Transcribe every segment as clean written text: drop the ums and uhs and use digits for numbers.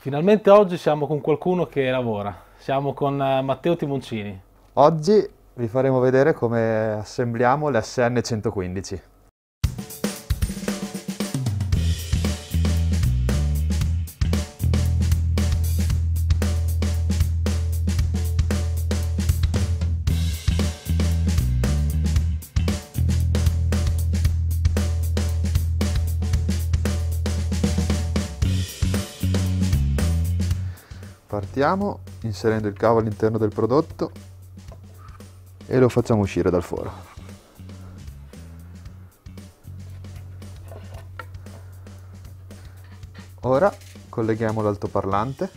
Finalmente oggi siamo con qualcuno che lavora, siamo con Matteo Timoncini. Oggi vi faremo vedere come assembliamo l'SN 115. Partiamo inserendo il cavo all'interno del prodotto e lo facciamo uscire dal foro. Ora colleghiamo l'altoparlante.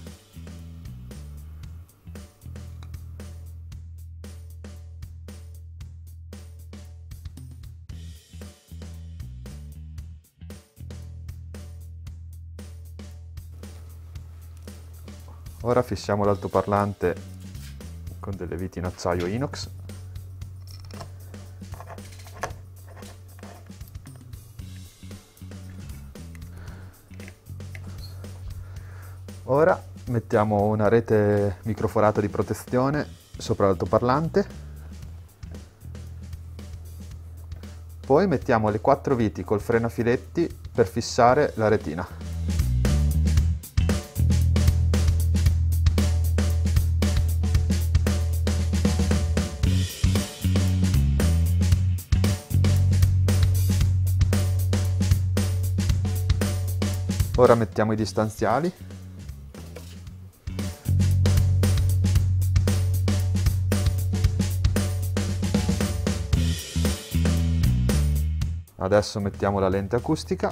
Ora fissiamo l'altoparlante con delle viti in acciaio inox. Ora mettiamo una rete microforata di protezione sopra l'altoparlante. Poi mettiamo le 4 viti col freno a filetti per fissare la retina. Ora mettiamo i distanziali. Adesso mettiamo la lente acustica.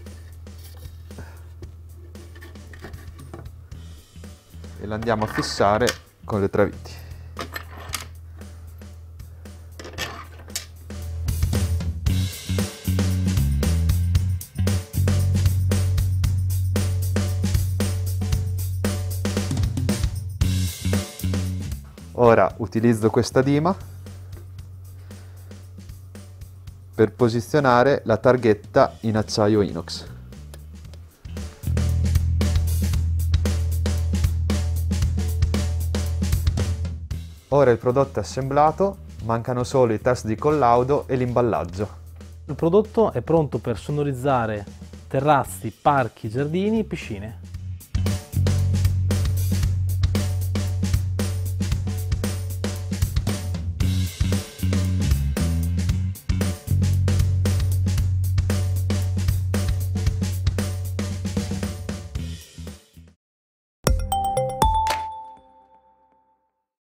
E la andiamo a fissare con le 3 viti. Ora utilizzo questa dima per posizionare la targhetta in acciaio inox. Ora il prodotto è assemblato, mancano solo i test di collaudo e l'imballaggio. Il prodotto è pronto per sonorizzare terrazzi, parchi, giardini e piscine.